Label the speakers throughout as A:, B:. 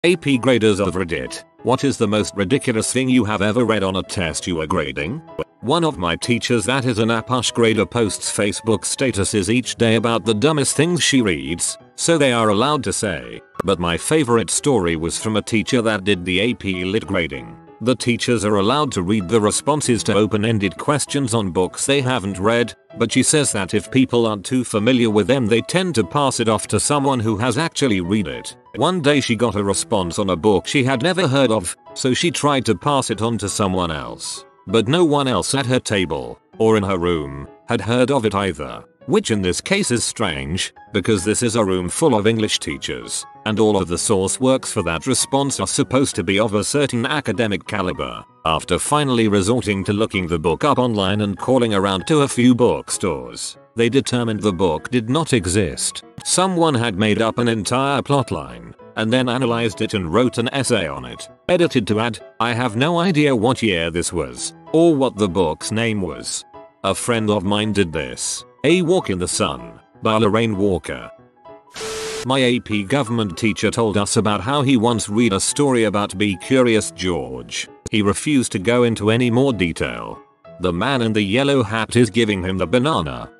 A: AP graders of Reddit, what is the most ridiculous thing you have ever read on a test you were grading? One of my teachers that is an Apache grader posts Facebook statuses each day about the dumbest things she reads, so they are allowed to say. But my favorite story was from a teacher that did the AP Lit grading. The teachers are allowed to read the responses to open-ended questions on books they haven't read, but she says that if people aren't too familiar with them they tend to pass it off to someone who has actually read it. One day she got a response on a book she had never heard of, so she tried to pass it on to someone else. But no one else at her table, or in her room, had heard of it either. Which in this case is strange, because this is a room full of English teachers, and all of the source works for that response are supposed to be of a certain academic caliber. After finally resorting to looking the book up online and calling around to a few bookstores, they determined the book did not exist. Someone had made up an entire plotline, and then analyzed it and wrote an essay on it. Edited to add, I have no idea what year this was, or what the book's name was. A friend of mine did this. A Walk in the Sun by Lorraine Walker. My AP government teacher told us about how he once read a story about Be Curious George. He refused to go into any more detail. The man in the yellow hat is giving him the banana.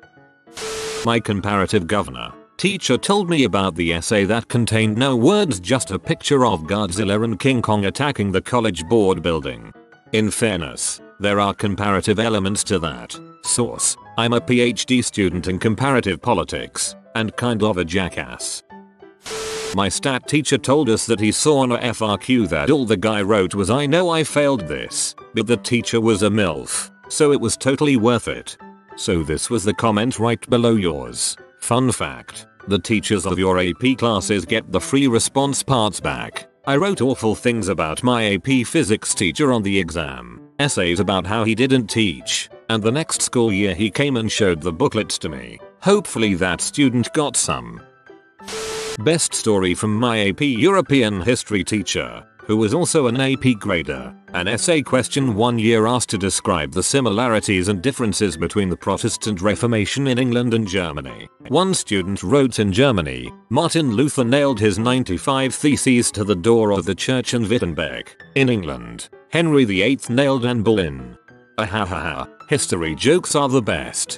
A: My comparative governor teacher told me about the essay that contained no words, just a picture of Godzilla and King Kong attacking the College Board building. In fairness, there are comparative elements to that. Source: I'm a PhD student in comparative politics, and kind of a jackass. My stat teacher told us that he saw on a FRQ that all the guy wrote was I know I failed this, but the teacher was a MILF, so it was totally worth it. So this was the comment right below yours. Fun fact: the teachers of your AP classes get the free response parts back. I wrote awful things about my AP physics teacher on the exam, essays about how he didn't teach, and the next school year he came and showed the booklets to me. Hopefully that student got some. Best story from my AP European history teacher, who was also an AP grader. An essay question one year asked to describe the similarities and differences between the Protestant Reformation in England and Germany. One student wrote, in Germany, Martin Luther nailed his 95 theses to the door of the church in Wittenberg. In England, Henry VIII nailed Anne Boleyn. Ahahaha, history jokes are the best.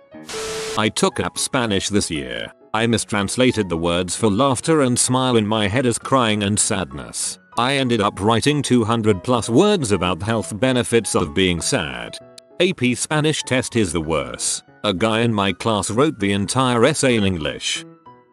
A: I took up Spanish this year. I mistranslated the words for laughter and smile in my head as crying and sadness. I ended up writing 200 plus words about the health benefits of being sad. AP Spanish test is the worst. A guy in my class wrote the entire essay in English.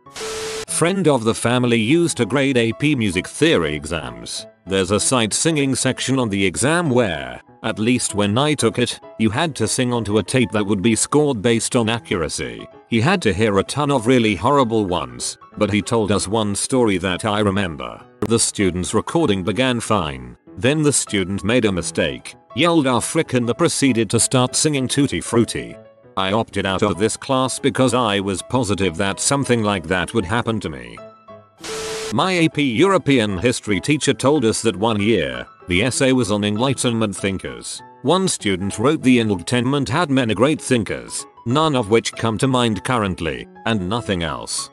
A: Friend of the family used to grade AP music theory exams. There's a sight singing section on the exam where, at least when I took it, you had to sing onto a tape that would be scored based on accuracy. He had to hear a ton of really horrible ones, but he told us one story that I remember. The student's recording began fine, then the student made a mistake, yelled "ah frick" and proceeded to start singing Tutti Frutti. I opted out of this class because I was positive that something like that would happen to me. My AP European history teacher told us that one year, the essay was on Enlightenment thinkers. One student wrote the Enlightenment had many great thinkers, none of which come to mind currently, and nothing else.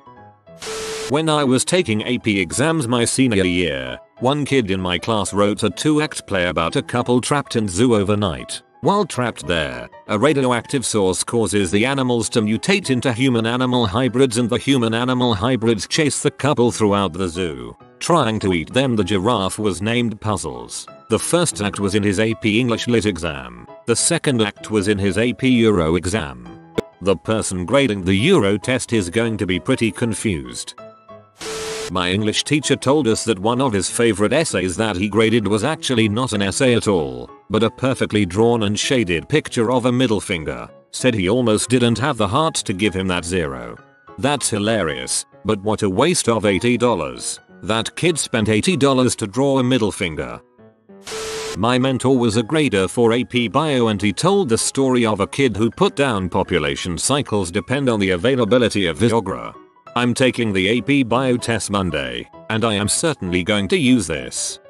A: When I was taking AP exams my senior year, one kid in my class wrote a 2-act play about a couple trapped in zoo overnight. While trapped there, a radioactive source causes the animals to mutate into human-animal hybrids and the human-animal hybrids chase the couple throughout the zoo, trying to eat them. The giraffe was named Puzzles. The first act was in his AP English Lit exam. The second act was in his AP Euro exam. The person grading the Euro test is going to be pretty confused. My English teacher told us that one of his favorite essays that he graded was actually not an essay at all, but a perfectly drawn and shaded picture of a middle finger. Said he almost didn't have the heart to give him that 0. That's hilarious, but what a waste of $80. That kid spent $80 to draw a middle finger. My mentor was a grader for AP Bio and he told the story of a kid who put down population cycles depend on the availability of Viagra. I'm taking the AP Bio test Monday, and I am certainly going to use this.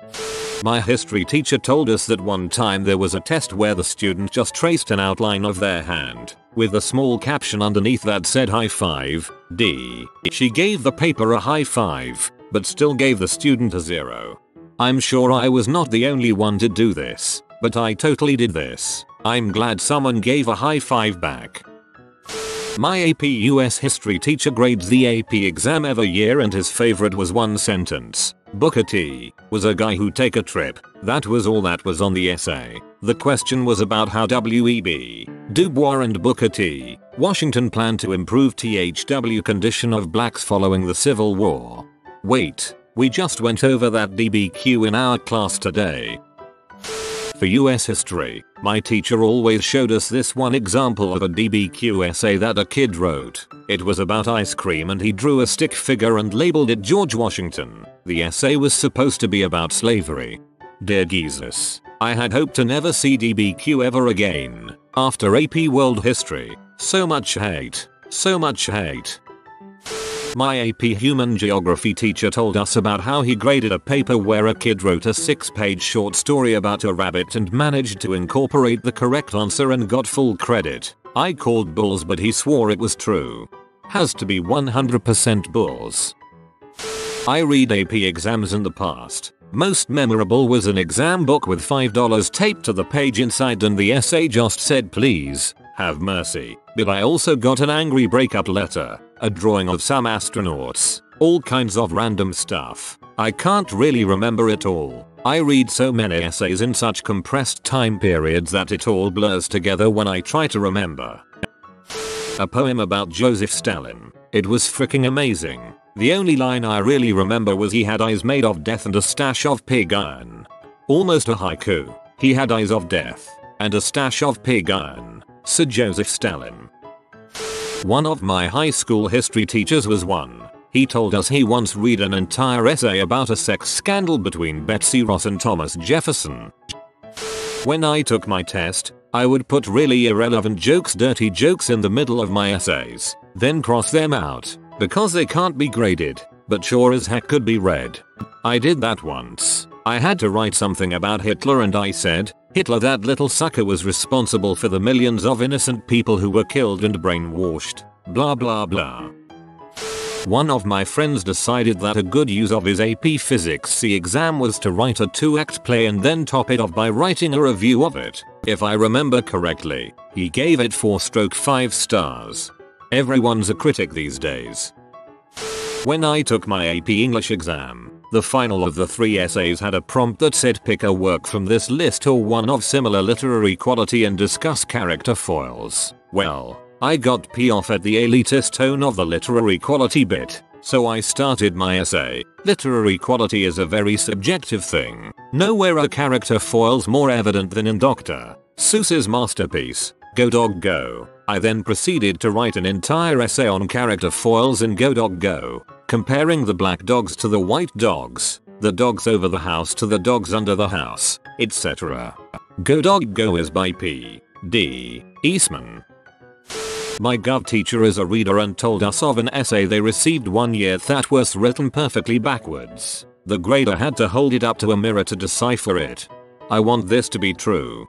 A: My history teacher told us that one time there was a test where the student just traced an outline of their hand, with a small caption underneath that said high five, D. She gave the paper a high five, but still gave the student a 0. I'm sure I was not the only one to do this, but I totally did this. I'm glad someone gave a high five back. My AP US history teacher grades the AP exam every year and his favorite was one sentence. Booker T was a guy who take a trip. That was all that was on the essay. The question was about how W.E.B. Du Bois and Booker T. Washington planned to improve THW condition of blacks following the Civil War. Wait, we just went over that DBQ in our class today. For US history, my teacher always showed us this one example of a DBQ essay that a kid wrote. It was about ice cream and he drew a stick figure and labeled it George Washington. The essay was supposed to be about slavery. Dear Jesus, I had hoped to never see DBQ ever again. After AP World History, so much hate. So much hate. My AP Human Geography teacher told us about how he graded a paper where a kid wrote a 6-page short story about a rabbit and managed to incorporate the correct answer and got full credit. I called bulls but he swore it was true. Has to be 100% bulls. I read AP exams in the past. Most memorable was an exam book with $5 taped to the page inside and the essay just said please, have mercy. But I also got an angry breakup letter, a drawing of some astronauts, all kinds of random stuff. I can't really remember it all. I read so many essays in such compressed time periods that it all blurs together when I try to remember. A poem about Joseph Stalin. It was freaking amazing. The only line I really remember was he had eyes made of death and a stash of pig iron. Almost a haiku. He had eyes of death and a stash of pig iron. Sir Joseph Stalin. One of my high school history teachers was one. He told us he once read an entire essay about a sex scandal between Betsy Ross and Thomas Jefferson. When I took my test, I would put really irrelevant jokes, dirty jokes in the middle of my essays, then cross them out, because they can't be graded, but sure as heck could be read. I did that once. I had to write something about Hitler and I said, Hitler, that little sucker, was responsible for the millions of innocent people who were killed and brainwashed. Blah blah blah. One of my friends decided that a good use of his AP Physics C exam was to write a 2-act play and then top it off by writing a review of it. If I remember correctly, he gave it 4/5 stars. Everyone's a critic these days. When I took my AP English exam, the final of the 3 essays had a prompt that said pick a work from this list or one of similar literary quality and discuss character foils. Well, I got P off at the elitist tone of the literary quality bit, so I started my essay. Literary quality is a very subjective thing. Nowhere are character foils more evident than in Dr. Seuss's masterpiece, Go Dog Go. I then proceeded to write an entire essay on character foils in Go Dog Go, comparing the black dogs to the white dogs, the dogs over the house to the dogs under the house, etc. Go Dog Go is by P. D. Eastman. My Gov teacher is a reader and told us of an essay they received one year that was written perfectly backwards. The grader had to hold it up to a mirror to decipher it. I want this to be true.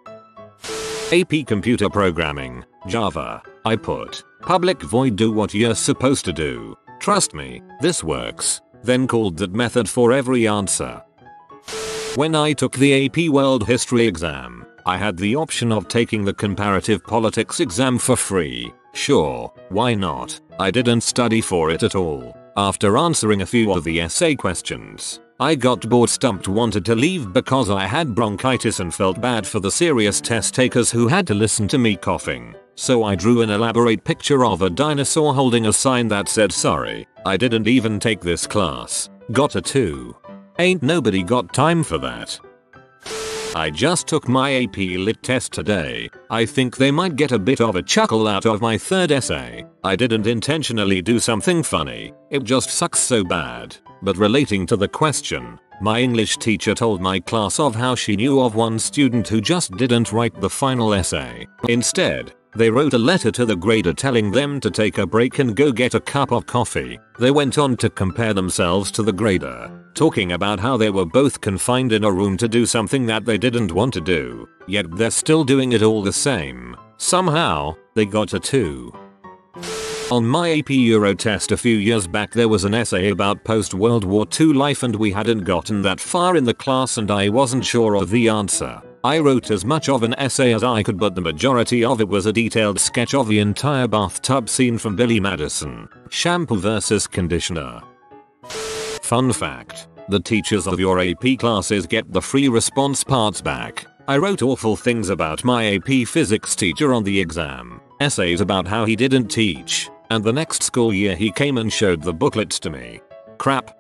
A: AP Computer Programming, Java. I put, public void do what you're supposed to do. Trust me, this works. Then called that method for every answer. When I took the AP World History exam, I had the option of taking the Comparative Politics exam for free. Sure, why not? I didn't study for it at all. After answering a few of the essay questions, I got bored, stumped, wanted to leave because I had bronchitis and felt bad for the serious test takers who had to listen to me coughing. So I drew an elaborate picture of a dinosaur holding a sign that said sorry, I didn't even take this class. Got a 2. Ain't nobody got time for that. I just took my AP Lit test today. I think they might get a bit of a chuckle out of my 3rd essay. I didn't intentionally do something funny, it just sucks so bad. But relating to the question, my English teacher told my class of how she knew of one student who just didn't write the final essay. Instead, they wrote a letter to the grader telling them to take a break and go get a cup of coffee. They went on to compare themselves to the grader, talking about how they were both confined in a room to do something that they didn't want to do, yet they're still doing it all the same. Somehow, they got a 2. On my AP Euro test a few years back there was an essay about post-World War II life and we hadn't gotten that far in the class and I wasn't sure of the answer. I wrote as much of an essay as I could but the majority of it was a detailed sketch of the entire bathtub scene from Billy Madison, Shampoo vs. Conditioner. Fun fact. The teachers of your AP classes get the free response parts back. I wrote awful things about my AP physics teacher on the exam. Essays about how he didn't teach. And the next school year he came and showed the booklets to me. Crap.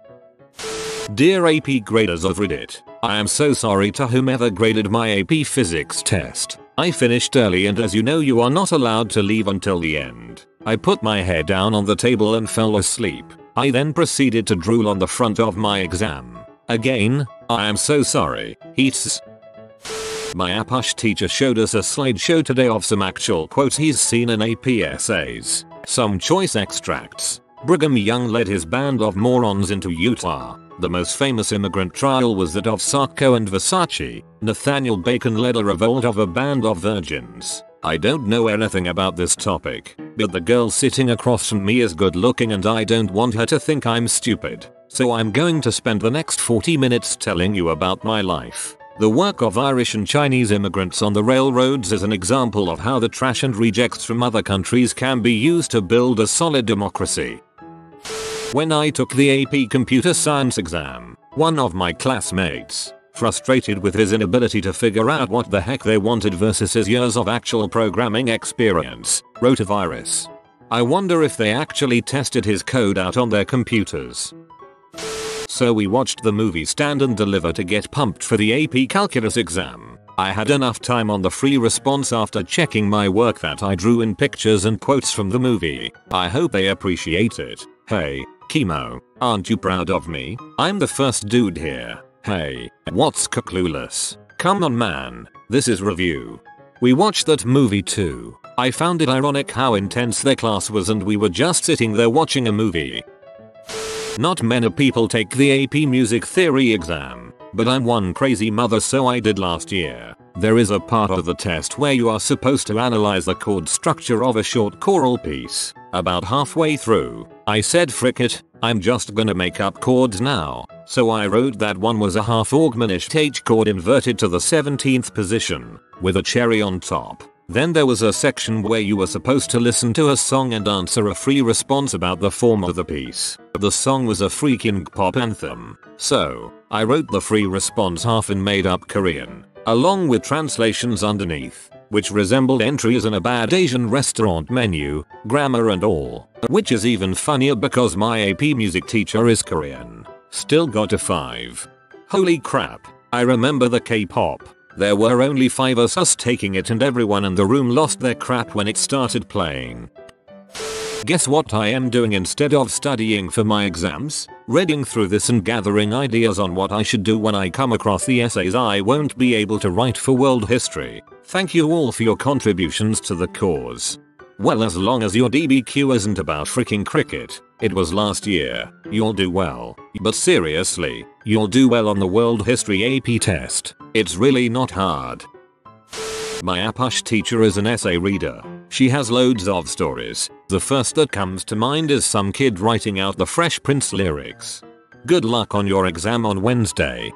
A: Dear AP graders of Reddit, I am so sorry to whomever graded my AP physics test. I finished early and as you know you are not allowed to leave until the end. I put my head down on the table and fell asleep. I then proceeded to drool on the front of my exam. Again, I am so sorry. Heats. My APUSH teacher showed us a slideshow today of some actual quotes he's seen in AP essays. Some choice extracts. Brigham Young led his band of morons into Utah. The most famous immigrant trial was that of Sacco and Versace. Nathaniel Bacon led a revolt of a band of virgins. I don't know anything about this topic, but the girl sitting across from me is good looking and I don't want her to think I'm stupid. So I'm going to spend the next 40 minutes telling you about my life. The work of Irish and Chinese immigrants on the railroads is an example of how the trash and rejects from other countries can be used to build a solid democracy. When I took the AP Computer Science exam, one of my classmates, frustrated with his inability to figure out what the heck they wanted versus his years of actual programming experience, wrote a virus. I wonder if they actually tested his code out on their computers. So we watched the movie Stand and Deliver to get pumped for the AP Calculus exam. I had enough time on the free response after checking my work that I drew in pictures and quotes from the movie. I hope they appreciate it. Hey, Chemo, aren't you proud of me? I'm the first dude here. Hey, what's clueless? Come on man, this is review. We watched that movie too. I found it ironic how intense their class was and we were just sitting there watching a movie. Not many people take the AP Music Theory exam, but I'm one crazy mother so I did last year. There is a part of the test where you are supposed to analyze the chord structure of a short choral piece. About halfway through, I said frick it, I'm just gonna make up chords now. So I wrote that one was a half augmented H chord inverted to the 17th position, with a cherry on top. Then there was a section where you were supposed to listen to a song and answer a free response about the form of the piece. The song was a freaking pop anthem. So, I wrote the free response half in made up Korean, along with translations underneath, which resembled entries in a bad Asian restaurant menu, grammar and all. Which is even funnier because my AP music teacher is Korean. Still got a 5. Holy crap, I remember the K-pop. There were only 5 of us taking it and everyone in the room lost their crap when it started playing. Guess what I am doing instead of studying for my exams? Reading through this and gathering ideas on what I should do when I come across the essays I won't be able to write for world history. Thank you all for your contributions to the cause. Well, as long as your DBQ isn't about freaking cricket, it was last year, you'll do well. But seriously, you'll do well on the world history AP test. It's really not hard. My APUSH teacher is an essay reader. She has loads of stories. The first that comes to mind is some kid writing out the Fresh Prince lyrics. Good luck on your exam on Wednesday.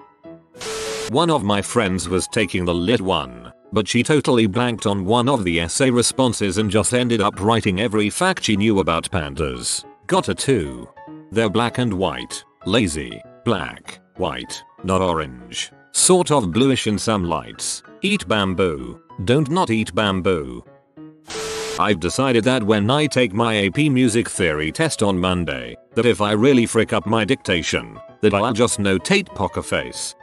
A: One of my friends was taking the Lit 1, but she totally blanked on one of the essay responses and just ended up writing every fact she knew about pandas. Got a 2. They're black and white, lazy, black, white, not orange, sort of bluish in some lights, eat bamboo, don't not eat bamboo. I've decided that when I take my AP Music Theory test on Monday, that if I really frick up my dictation, that I'll just notate poker face.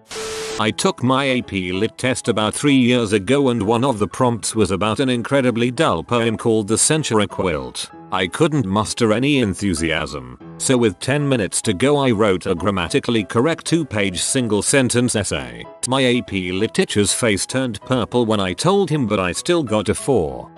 A: I took my AP Lit test about 3 years ago and one of the prompts was about an incredibly dull poem called The Centaur Quilt. I couldn't muster any enthusiasm, so with 10 minutes to go I wrote a grammatically correct 2-page single sentence essay. My AP Lit teacher's face turned purple when I told him but I still got a 4.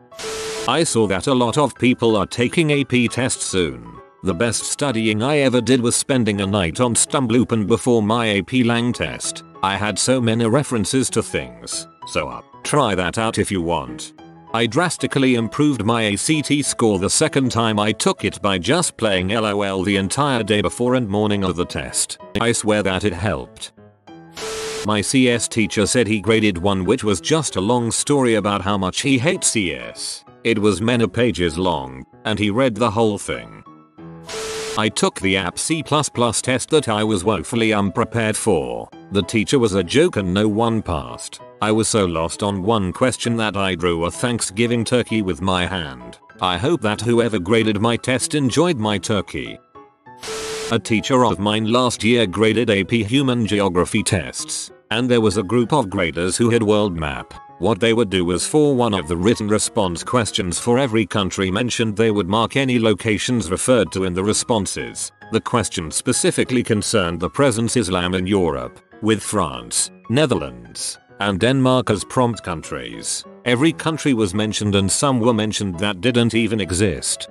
A: I saw that a lot of people are taking AP tests soon. The best studying I ever did was spending a night on StumbleUpon before my AP Lang test. I had so many references to things, so try that out if you want. I drastically improved my ACT score the second time I took it by just playing LOL the entire day before and morning of the test. I swear that it helped. My CS teacher said he graded one which was just a long story about how much he hates CS. It was many pages long, and he read the whole thing. I took the app C++ test that I was woefully unprepared for. The teacher was a joke and no one passed. I was so lost on one question that I drew a Thanksgiving turkey with my hand. I hope that whoever graded my test enjoyed my turkey. A teacher of mine last year graded AP Human Geography tests, and there was a group of graders who had world map. What they would do was for one of the written response questions for every country mentioned they would mark any locations referred to in the responses. The question specifically concerned the present Islam in Europe, with France, Netherlands, and Denmark as prompt countries. Every country was mentioned and some were mentioned that didn't even exist.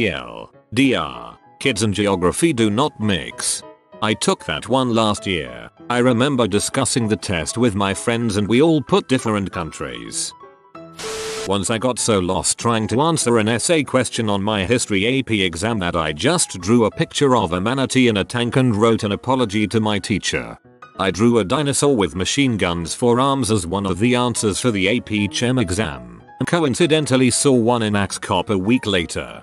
A: TLDR. Kids and geography do not mix. I took that one last year. I remember discussing the test with my friends and we all put different countries. Once I got so lost trying to answer an essay question on my history AP exam that I just drew a picture of a manatee in a tank and wrote an apology to my teacher. I drew a dinosaur with machine guns for arms as one of the answers for the AP Chem exam, and coincidentally saw one in Axe Cop a week later.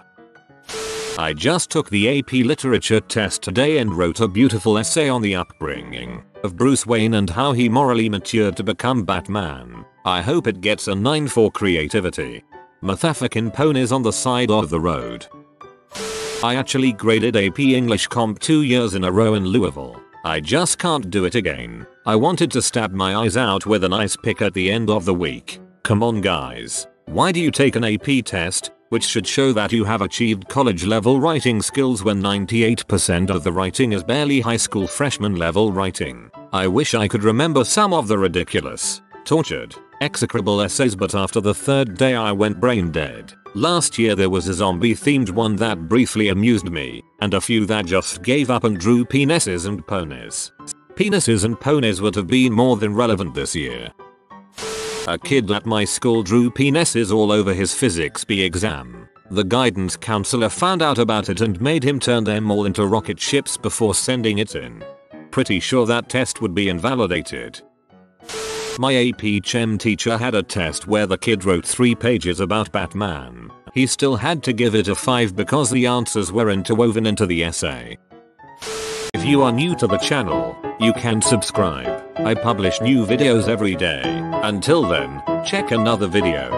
A: I just took the AP Literature test today and wrote a beautiful essay on the upbringing of Bruce Wayne and how he morally matured to become Batman. I hope it gets a 9 for creativity. Motherfucking ponies on the side of the road. I actually graded AP English Comp 2 years in a row in Louisville. I just can't do it again. I wanted to stab my eyes out with an ice pick at the end of the week. Come on guys. Why do you take an AP test, which should show that you have achieved college level writing skills when 98% of the writing is barely high school freshman level writing? I wish I could remember some of the ridiculous, tortured, execrable essays but after the third day I went brain dead. Last year there was a zombie themed one that briefly amused me, and a few that just gave up and drew penises and ponies. Penises and ponies would have been more than relevant this year. A kid at my school drew penises all over his physics B exam. The guidance counselor found out about it and made him turn them all into rocket ships before sending it in. Pretty sure that test would be invalidated. My AP Chem teacher had a test where the kid wrote 3 pages about Batman. He still had to give it a 5 because the answers were interwoven into the essay. If you are new to the channel, you can subscribe. I publish new videos every day. Until then, check another video.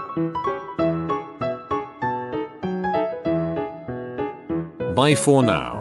A: Bye for now.